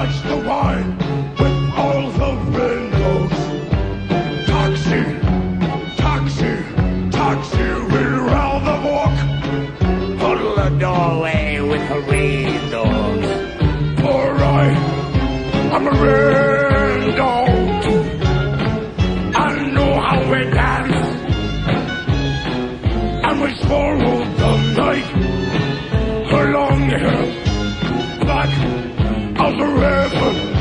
touch the wine with all the windows. Taxi, taxi, taxi, we'll rather walk. Puddle the doorway with the rain dogs. Alright, I'm a rain dog. I know how we dance, and we swallow the night along here, back of the river.